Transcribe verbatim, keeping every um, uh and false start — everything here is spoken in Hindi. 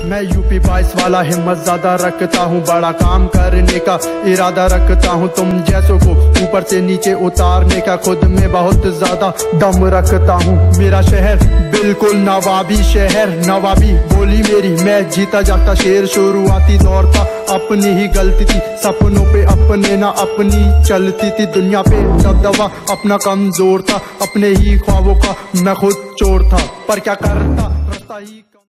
मैं यूपी बाईस वाला हिम्मत ज्यादा रखता हूँ, बड़ा काम करने का इरादा रखता हूँ, तुम जैसों को ऊपर से नीचे उतारने का खुद में बहुत ज्यादा दम रखता हूँ। मेरा शहर बिल्कुल नवाबी शहर, नवाबी बोली मेरी, मैं जीता जागता शेर, शुरुआती दौर था अपनी ही गलती थी, सपनों पे अपने ना अपनी चलती थी, दुनिया पे सब दवा अपना कमजोर था, अपने ही ख्वाबों का मैं खुद चोर था, पर क्या करता रास्ता ही